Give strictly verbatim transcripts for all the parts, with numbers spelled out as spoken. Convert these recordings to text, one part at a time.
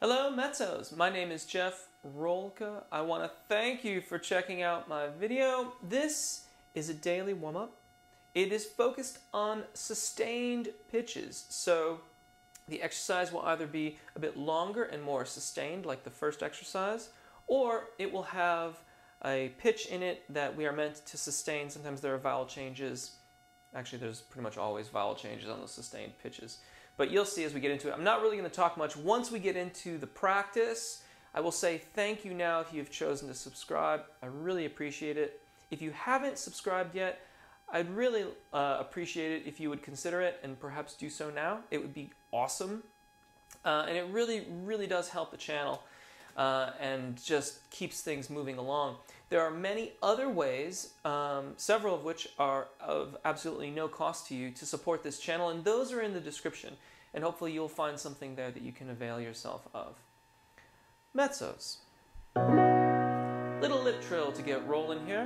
Hello Mezzos, my name is Jeff Rolka. I want to thank you for checking out my video. This is a daily warm-up. It is focused on sustained pitches, so the exercise will either be a bit longer and more sustained like the first exercise, or it will have a pitch in it that we are meant to sustain. Sometimes there are vowel changes. Actually, there's pretty much always vowel changes on those sustained pitches. But you'll see as we get into it. I'm not really going to talk much. Once we get into the practice, I will say thank you now if you've chosen to subscribe. I really appreciate it. If you haven't subscribed yet, I'd really uh, appreciate it if you would consider it and perhaps do so now. It would be awesome. Uh, and it really, really does help the channel uh, and just keeps things moving along. There are many other ways, um, several of which are of absolutely no cost to you, to support this channel, and those are in the description. And hopefully you'll find something there that you can avail yourself of. Mezzos. Little lip trill to get rolling here.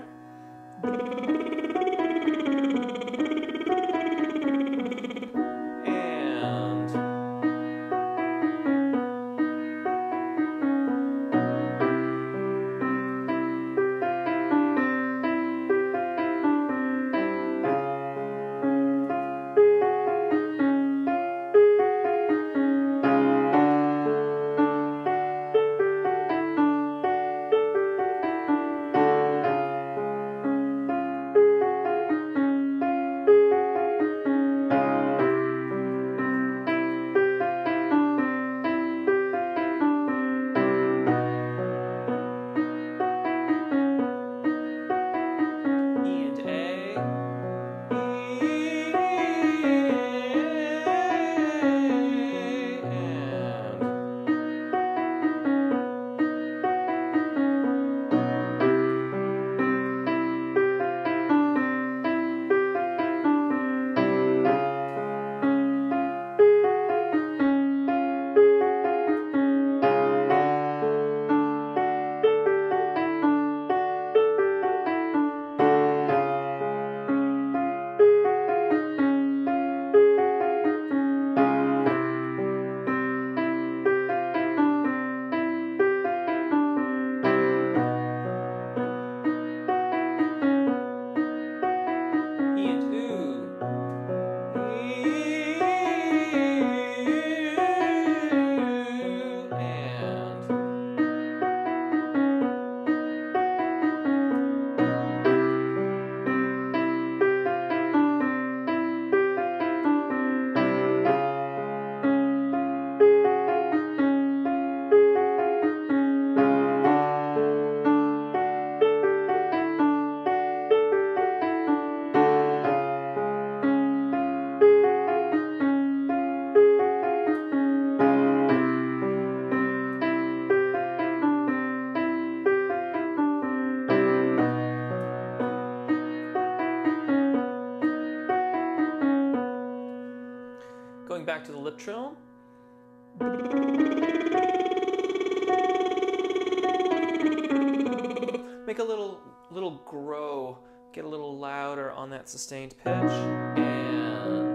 Going back to the lip trill. Make a little little grow, get a little louder on that sustained pitch, and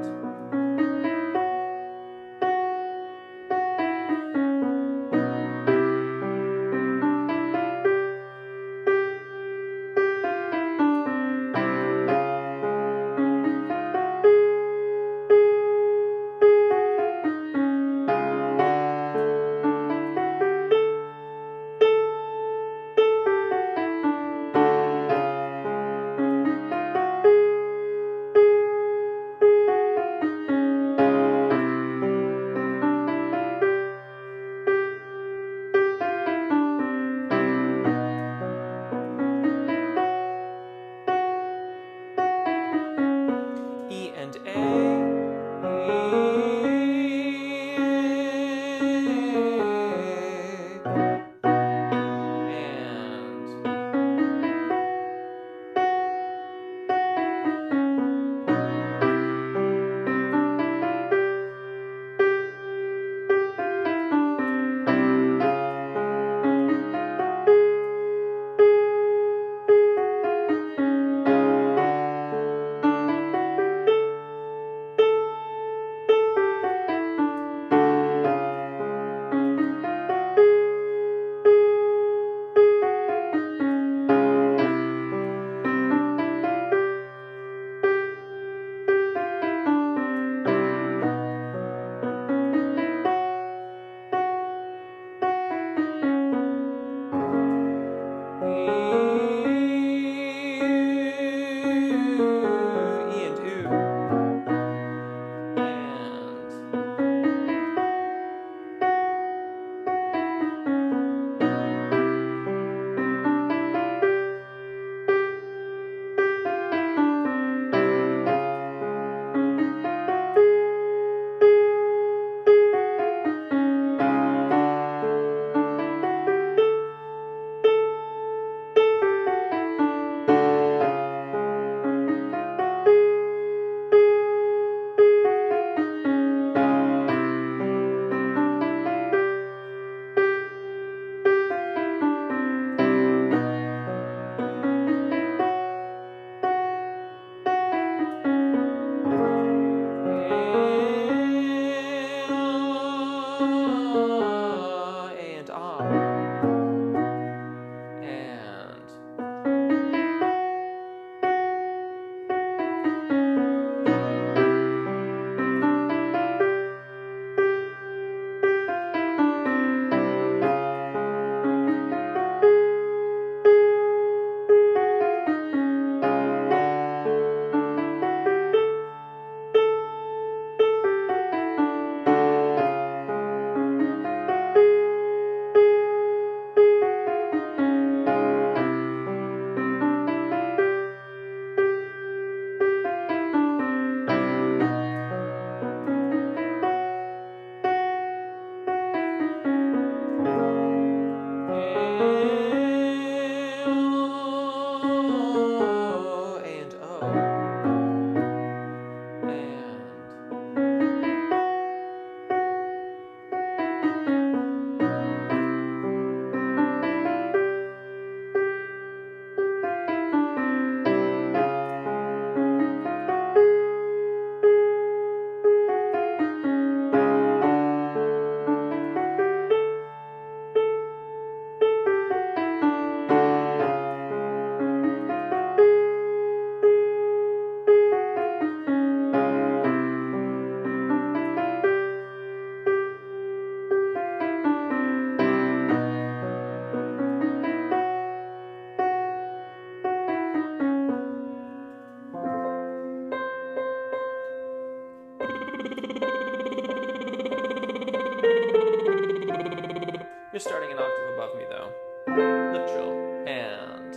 You're starting an octave above me though. Lip trill. And...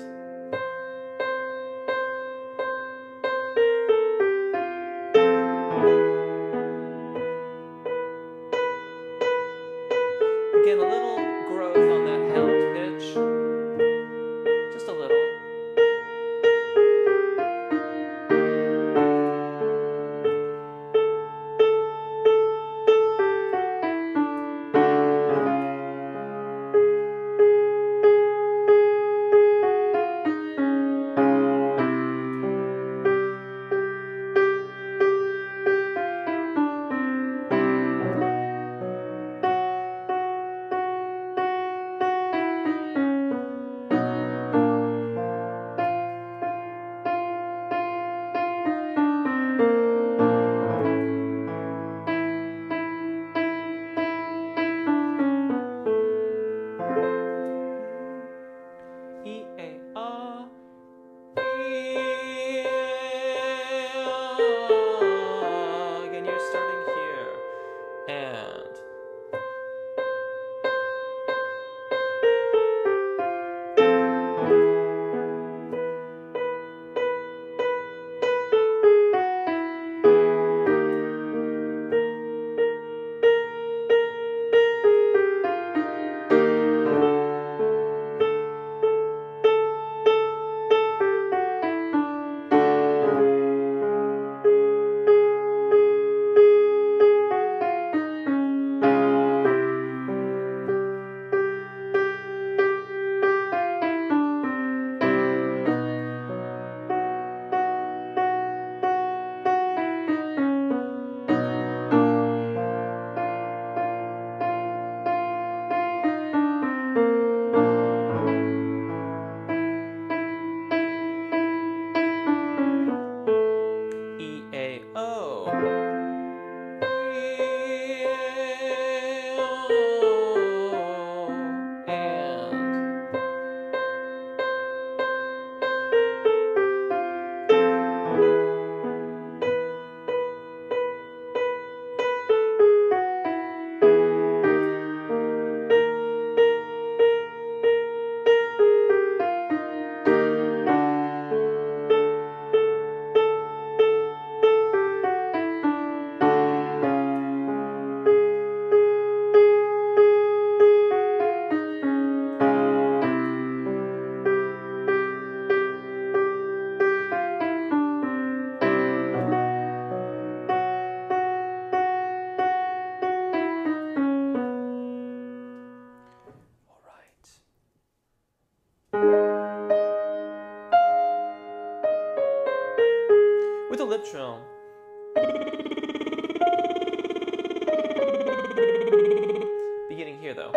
Again, a little growth on that held pitch. Just a little. E, A, A, E, A. Again, you're starting here. And... With a lip trill. Beginning here though.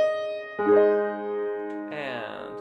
And...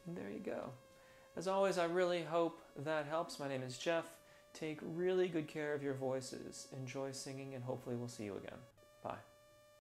And there you go. As always, I really hope that helps. My name is Jeff. Take really good care of your voices. Enjoy singing, and hopefully we'll see you again. Bye.